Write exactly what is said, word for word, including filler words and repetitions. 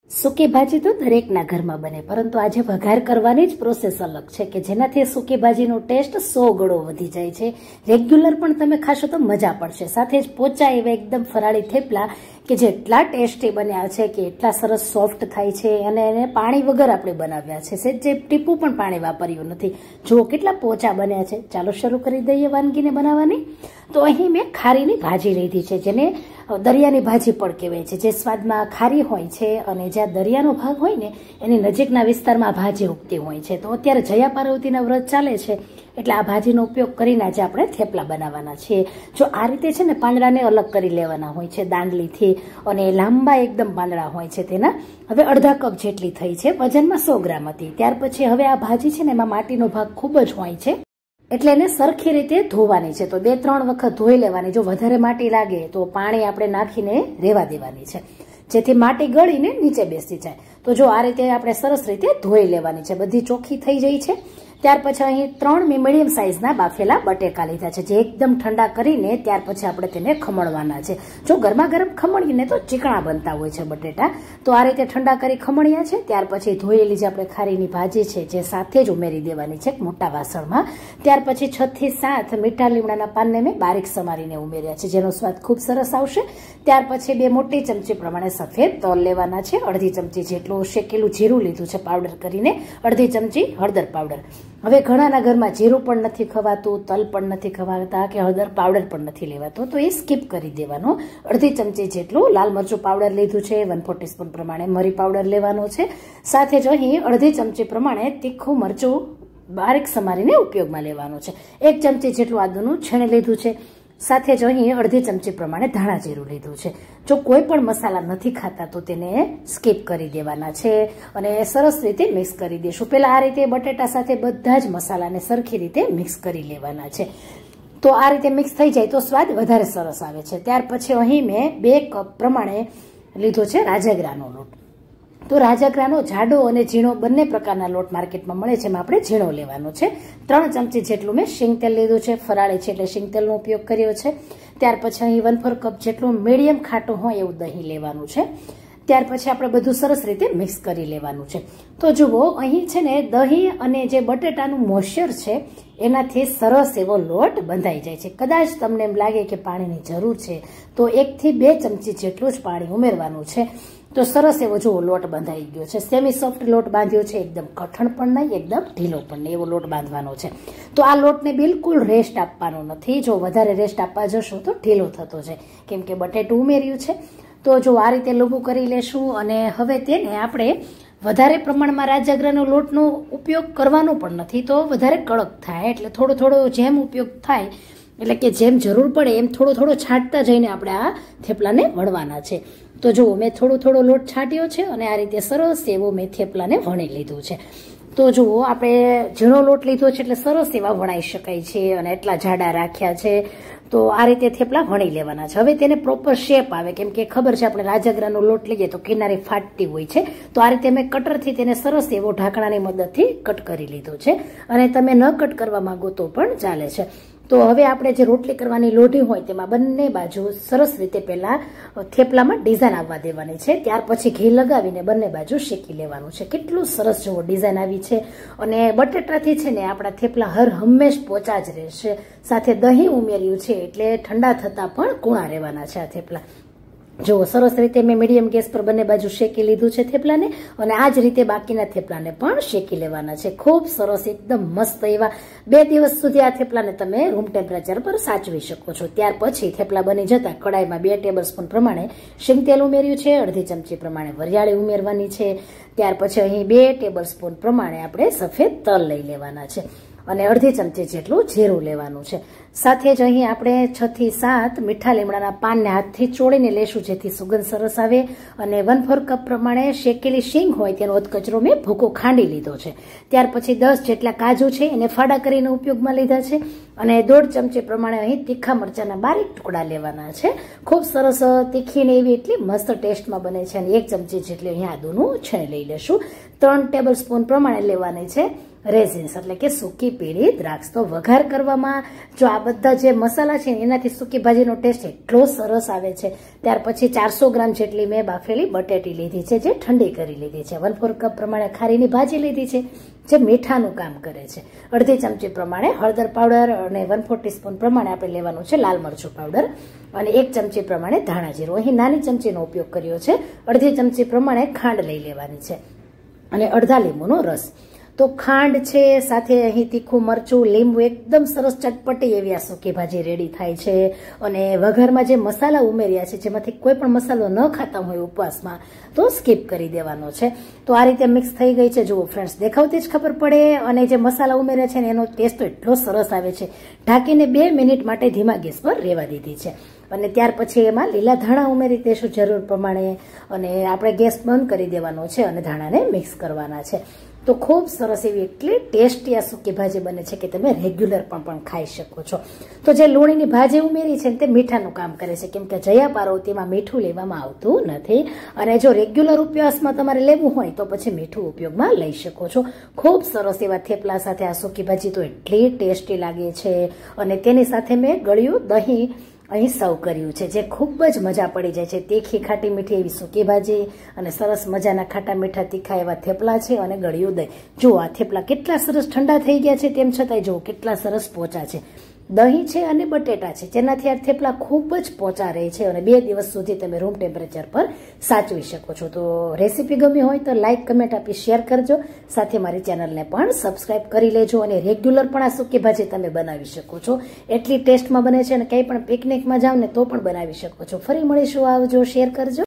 સૂકી ભાજી તો દરેકના ઘરમાં બને, પરંતુ આજે વઘાર કરવાની જ પ્રોસેસ અલગ છે કે જેનાથી સૂકી ભાજીનો ટેસ્ટ સો ગણો વધી જાય છે. રેગ્યુલર પણ તમે ખાશો તો મજા પડશે. સાથે જ પોચા એવા એકદમ ફરાળી થેપલા કે જે એટલા ટેસ્ટી બન્યા છે કે એટલા સરસ સોફ્ટ થાય છે, અને એને પાણી વગર આપણે બનાવ્યા છે. સેજ જે ટીપું પણ પાણી વાપર્યું નથી. જુઓ કેટલા પોચા બન્યા છે. ચાલો શરૂ કરી દઈએ વાનગીને બનાવવાની. તો અહીં મેં ખારીની ભાજી લીધી છે, જેને દરિયાની ભાજી પણ કહેવાય છે, જે સ્વાદમાં ખારી હોય છે અને જ્યાં દરિયાનો ભાગ હોય ને એની નજીકના વિસ્તારમાં આ ભાજી ઉગતી હોય છે. તો અત્યારે જયા પાર્વતીના વ્રત ચાલે છે એટલે આ ભાજીનો ઉપયોગ કરીને આજે આપણે થેપલા બનાવવાના છીએ. જો આ રીતે છે ને પાંદડાને અલગ કરી લેવાના હોય છે દાંડલીથી, અને લાંબા એકદમ પાંદડા હોય છે તેના. હવે અડધા કપ જેટલી થઈ છે, વજનમાં સો ગ્રામ હતી. ત્યાર પછી હવે આ ભાજી છે ને એમાં માટીનો ભાગ ખૂબ જ હોય છે, એટલે એને સરખી રીતે ધોવાની છે. તો બે ત્રણ વખત ધોઈ લેવાની. જો વધારે માટી લાગે તો પાણી આપણે નાખીને રેવા દેવાની છે, જેથી માટી ગળીને નીચે બેસી જાય. તો જો આ રીતે આપણે સરસ રીતે ધોઈ લેવાની છે. બધી ચોખ્ખી થઈ જાય છે. ત્યાર પછી અહીં ત્રણ મેં મીડિયમ સાઇઝના બાફેલા બટેકા લીધા છે, જે એકદમ ઠંડા કરીને ત્યાર પછી આપણે તેને ખમણવાના છે. જો ગરમા ગરમ ખમણીને તો ચીકણા બનતા હોય છે બટેટા, તો આ રીતે ઠંડા કરી ખમણ્યા છે. ત્યાર પછી ધોયેલી જે આપણે ખારીની ભાજી છે જે સાથે જ ઉમેરી દેવાની છે મોટા વાસણમાં. ત્યાર પછી છ થી સાત મીઠા લીમડાના પાનને મેં બારીક સમારીને ઉમેર્યા છે, જેનો સ્વાદ ખૂબ સરસ આવશે. ત્યાર પછી બે મોટી ચમચી પ્રમાણે સફેદ તલ લેવાના છે. અડધી ચમચી જેટલું શેકેલું જીરું લીધું છે પાવડર કરીને. અડધી ચમચી હળદર પાવડર. હવે ઘણાના ઘરમાં જીરું પણ નથી ખવાતું, તલ પણ નથી ખવાતા કે હળદર પાવડર પણ નથી લેવાતો, તો એ સ્કીપ કરી દેવાનો. અડધી ચમચી જેટલું લાલ મરચું પાવડર લીધું છે. વન ફોર ટીસ્પૂન પ્રમાણે મરી પાવડર લેવાનો છે. સાથે જ અહીં અડધી ચમચી પ્રમાણે તીખું મરચું બારીક સમારીને ઉપયોગમાં લેવાનું છે. એક ચમચી જેટલું આદુનું છીણ લીધું છે. સાથે જ અહીં અડધી ચમચી પ્રમાણે ધાણા જીરું લીધું છે. જો કોઈ પણ મસાલા નથી ખાતા તો તેને સ્કીપ કરી દેવાના છે, અને સરસ રીતે મિક્સ કરી દઈશું. પહેલા આ રીતે બટેટા સાથે બધા જ મસાલાને સરખી રીતે મિક્સ કરી લેવાના છે. તો આ રીતે મિક્સ થઈ જાય તો સ્વાદ વધારે સરસ આવે છે. ત્યાર પછી અહીં મેં બે કપ પ્રમાણે લીધો છે રાજગરાનો લોટ. તો રાજગરાનો જાડો અને ઝીણો બંને પ્રકારના લોટ માર્કેટમાં મળે છે, એમાં આપણે ઝીણો લેવાનો છે. ત્રણ ચમચી જેટલું મેં શીંગ તેલ લીધું છે. ફરાળી છે એટલે શીંગ તેલનો ઉપયોગ કર્યો છે. ત્યાર પછી અહીં વન ફોર કપ જેટલું મીડિયમ ખાટું હોય એવું દહીં લેવાનું છે. ત્યાર પછી આપણે બધું સરસ રીતે મિક્સ કરી લેવાનું છે. તો જુઓ અહીં છે ને દહીં અને જે બટેટાનું મોઇશ્ચર છે એનાથી સરસ એવો લોટ બંધાઈ જાય છે. કદાચ તમને એમ લાગે કે પાણીની જરૂર છે તો એકથી બે ચમચી જેટલું જ પાણી ઉમેરવાનું છે. તો સરસ એવો જુઓ લોટ બંધાઈ ગયો છે. સેમી સોફ્ટ લોટ બાંધ્યો છે, એકદમ કઠણ પણ નહીં, એકદમ ઢીલો પણ નહીં, એવો લોટ બાંધવાનો છે. તો આ લોટને બિલકુલ રેસ્ટ આપવાનો નથી. જો વધારે રેસ્ટ આપવા જશો તો ઢીલો થતો છે, કેમ કે બટેટું ઉમેર્યું છે. તો જો આ રીતે લઘુ કરી લેશું, અને હવે તેને આપણે વધારે પ્રમાણમાં રાજગરાનો લોટનો ઉપયોગ કરવાનો પણ નથી, તો વધારે કડક થાય. એટલે થોડો થોડો જેમ ઉપયોગ થાય એટલે કે જેમ જરૂર પડે એમ થોડો થોડો છાંટતા જઈને આપણે આ થેપલાને વણવાના છે. તો જુઓ મેં થોડો થોડો લોટ છાંટ્યો છે, અને આ રીતે સરસ એવો મેં થેપલાને વણી લીધું છે. તો જુઓ આપણે ઝીણો લોટ લીધો છે એટલે સરસ એવા વણાઈ શકાય છે, અને એટલા જાડા રાખ્યા છે. તો આ રીતે થેપલા વણી લેવાના છે. હવે તેને પ્રોપર શેપ આવે, કેમ કે ખબર છે આપણે રાજગરાનો લોટ લઈએ તો કિનારી ફાટતી હોય છે. તો આ રીતે મેં કટરથી તેને સરસ એવો ઢાંકણાની મદદથી કટ કરી લીધો છે, અને તમે ન કટ કરવા માંગો તો પણ ચાલે છે. તો હવે આપણે જે રોટલી કરવાની લોઢી હોય તેમાં બંને બાજુ સરસ રીતે પહેલા થેપલામાં ડિઝાઇન આવવા દેવાની છે. ત્યાર પછી ઘી લગાવીને બંને બાજુ શેકી લેવાનું છે. કેટલું સરસ જેવો ડિઝાઇન આવી છે, અને બટેટાથી છે ને આપણા થેપલા હર હંમેશ પોચા જ રહેશે. સાથે દહીં ઉમેર્યું છે એટલે ઠંડા થતા પણ કૂણા રહેવાના છે આ થેપલા. જો સરસ રીતે મેં મીડિયમ ગેસ પર બંને બાજુ શેકી લીધું છે થેપલાને, અને આ જ રીતે બાકીના થેપલાને પણ શેકી લેવાના છે. ખૂબ સરસ એકદમ મસ્ત એવા બે દિવસ સુધી આ થેપલાને તમે રૂમ ટેમ્પરેચર પર સાચવી શકો છો. ત્યાર પછી થેપલા બની જતા કડાઈમાં બે ટેબલ સ્પૂન પ્રમાણે શીંગ તેલ ઉમેર્યું છે. અડધી ચમચી પ્રમાણે વરિયાળી ઉમેરવાની છે. ત્યાર પછી અહીં બે ટેબલ સ્પૂન પ્રમાણે આપણે સફેદ તલ લઈ લેવાના છે, અને અડધી ચમચી જેટલું જીરું લેવાનું છે. સાથે જ અહીં આપણે છ થી સાત મીઠા લીમડાના પાનને હાથથી ચોળીને લેશું, જેથી સુગંધ સરસ આવે. અને વન ફોર કપ પ્રમાણે શેકેલી શીંગ હોય તેનો અધકચરો મેં ભૂકો ખાંડી લીધો છે. ત્યાર પછી દસ જેટલા કાજુ છે એને ફાડા કરીને ઉપયોગમાં લીધા છે, અને દોઢ ચમચી પ્રમાણે અહીં તીખા મરચાના બારીક ટુકડા લેવાના છે. ખૂબ સરસ તીખી ને એવી એટલી મસ્ત ટેસ્ટમાં બને છે. અને એક ચમચી જેટલી અહીં આદુનું છીણ લઈ લેશું. ત્રણ ટેબલ સ્પૂન પ્રમાણે લેવાની છે રેઝિન્સ એટલે કે સૂકી પીળી દ્રાક્ષ. તો વઘાર કરવામાં જો આ બધા જે મસાલા છે એનાથી સૂકી ભાજીનો ટેસ્ટ એટલો સરસ આવે છે. ત્યાર પછી ચારસો ગ્રામ જેટલી મેં બાફેલી બટેટી લીધી છે, જે ઠંડી કરી લીધી છે. વન ફોર કપ પ્રમાણે ખારીની ભાજી લીધી છે, જે મીઠાનું કામ કરે છે. અડધી ચમચી પ્રમાણે હળદર પાવડર અને વન ફોર ટીસ્પૂન પ્રમાણે આપણે લેવાનું છે લાલ મરચું પાવડર અને એક ચમચી પ્રમાણે ધાણા જીરું. અહીં નાની ચમચીનો ઉપયોગ કર્યો છે. અડધી ચમચી પ્રમાણે ખાંડ લઈ લેવાની છે અને અડધા લીંબુનો રસ. તો ખાંડ છે, સાથે અહીં તીખું મરચું, લીંબુ, એકદમ સરસ ચટપટી એવી આ સૂકી ભાજી રેડી થાય છે. અને વઘારમાં જે મસાલા ઉમેર્યા છે, જેમાંથી કોઈ પણ મસાલો ન ખાતા હોય ઉપવાસમાં તો સ્કીપ કરી દેવાનો છે. તો આ રીતે મિક્સ થઈ ગઈ છે. જુઓ ફ્રેન્ડ્સ, દેખાવથી જ ખબર પડે. અને જે મસાલા ઉમેર્યા છે ને એનો ટેસ્ટ તો એટલો સરસ આવે છે. ઢાંકીને બે મિનિટ માટે ધીમા ગેસ પર રહેવા દીધી છે. અને ત્યાર પછી એમાં લીલા ધાણા ઉમેરી દેશું જરૂર પ્રમાણે અને આપણે ગેસ બંધ કરી દેવાનો છે અને ધાણાને મિક્સ કરવાના છે. તો ખૂબ સરસ એવી એટલી ટેસ્ટી આ સૂકી ભાજી બને છે કે તમે રેગ્યુલર પણ પણ ખાઈ શકો છો. તો જે લૂણીની ભાજી ઉમેરી છે ને તે મીઠાનું કામ કરે છે, કેમ કે જયા પાર્વતીમાં મીઠું લેવામાં આવતું નથી. અને જો રેગ્યુલર ઉપવાસમાં તમારે લેવું હોય તો પછી મીઠું ઉપયોગમાં લઈ શકો છો. ખૂબ સરસ એવા થેપલા સાથે આ સૂકી ભાજી તો એટલી ટેસ્ટી લાગે છે. અને તેની સાથે મેં ગળ્યું દહીં અહીં સર્વ કર્યું છે, જે ખૂબ જ મજા પડી જાય છે. તીખી ખાટી મીઠી એવી સૂકી ભાજી અને સરસ મજાના ખાટા મીઠા તીખા એવા થેપલા છે અને ગળ્યું દહીં. જુઓ આ થેપલા કેટલા સરસ ઠંડા થઈ ગયા છે, તેમ છતાંય જુઓ કેટલા સરસ પોચા છે. દહીં છે અને બટેટા છે, જેનાથી આ થેપલા ખૂબ જ પોચા રહે છે અને બે દિવસ સુધી તમે રૂમ ટેમ્પરેચર પર સાચવી શકો છો. તો રેસીપી ગમી હોય તો લાઇક, કમેન્ટ આપી શેર કરજો. સાથે મારી ચેનલને પણ સબસ્ક્રાઇબ કરી લેજો અને રેગ્યુલર પણ આ સૂકી ભાજી તમે બનાવી શકો છો. એટલી ટેસ્ટમાં બને છે અને કંઈ પણ પિકનિકમાં જાવ ને તો પણ બનાવી શકો છો. ફરી મળીશું, આવજો, શેર કરજો.